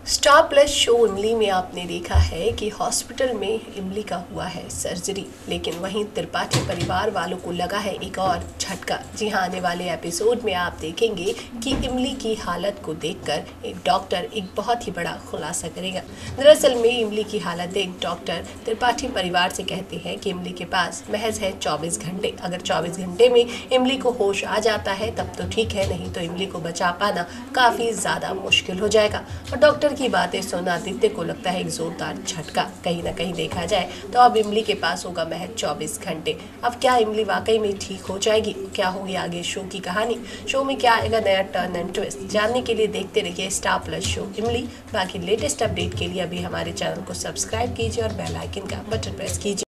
Star plus show इमली में आपने देखा है कि हॉस्पिटल में इमली का हुआ है सर्जरी, लेकिन वहीं त्रिपाठी परिवार वालों को लगा है एक और झटका। जी हाँ, आने वाले एपिसोड में आप देखेंगे कि इमली की हालत को देखकर एक डॉक्टर एक बहुत ही बड़ा खुलासा करेगा। दरअसल में इमली की हालत देख डॉक्टर त्रिपाठी परिवार से कहते हैं कि इमली के पास महज है 24 घंटे। अगर 24 घंटे में इमली को होश आ जाता है तब तो ठीक है, नहीं तो इमली को बचा पाना काफ़ी ज़्यादा मुश्किल हो जाएगा। और डॉक्टर की बातें सुन आदित्य को लगता है एक जोरदार झटका। कहीं ना कहीं देखा जाए तो अब इमली के पास होगा महज 24 घंटे। अब क्या इमली वाकई में ठीक हो जाएगी? क्या होगी आगे शो की कहानी? शो में क्या आएगा नया टर्न एंड ट्विस्ट? जानने के लिए देखते रहिए स्टार प्लस शो इमली। बाकी लेटेस्ट अपडेट के लिए अभी हमारे चैनल को सब्सक्राइब कीजिए और बेल आइकन का बटन प्रेस कीजिए।